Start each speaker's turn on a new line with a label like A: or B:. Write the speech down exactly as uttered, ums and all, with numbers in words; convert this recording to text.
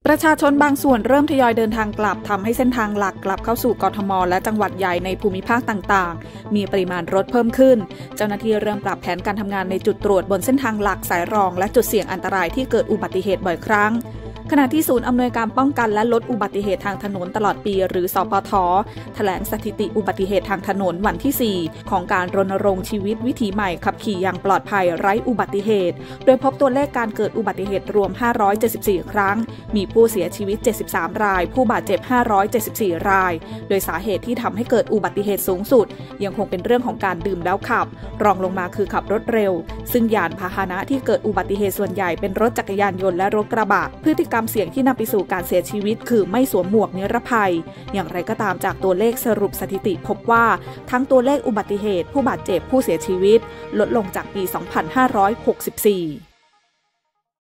A: ประชาชนบางส่วนเริ่มทยอยเดินทางกลับทำให้เส้นทางหลักกลับเข้าสู่กทมและจังหวัดใหญ่ในภูมิภาคต่างๆมีปริมาณรถเพิ่มขึ้นเจ้าหน้าที่เริ่มปรับแผนการทำงานในจุดตรวจบนเส้นทางหลักสายรองและจุดเสี่ยงอันตรายที่เกิดอุบัติเหตุบ่อยครั้งขณะที่ศูนย์อำนวยการป้องกันและลดอุบัติเหตุทางถนนตลอดปีหรือสปท.แถลงสถิติอุบัติเหตุทางถนนวันที่สี่ของการรณรงค์ชีวิตวิถีใหม่ขับขี่อย่างปลอดภัยไร้อุบัติเหตุโดยพบตัวเลขการเกิดอุบัติเหตุรวมห้าร้อยเจ็ดสิบสี่ครั้งมีผู้เสียชีวิตเจ็ดสิบสามรายผู้บาดเจ็บห้าร้อยเจ็ดสิบสี่รายโดยสาเหตุที่ทำให้เกิดอุบัติเหตุสูงสุดยังคงเป็นเรื่องของการดื่มแล้วขับรองลงมาคือขับรถเร็วซึ่งยานพาหนะที่เกิดอุบัติเหตุส่วนใหญ่เป็นรถจักรยานยนต์และรถกระบะพฤติกรรมเสี่ยงที่นำไปสู่การเสียชีวิตคือไม่สวมหมวกนิรภัยอย่างไรก็ตามจากตัวเลขสรุปสถิติพบว่าทั้งตัวเลขอุบัติเหตุผู้บาดเจ็บผู้เสียชีวิตลดลงจากปี สองพันห้าร้อยหกสิบสี่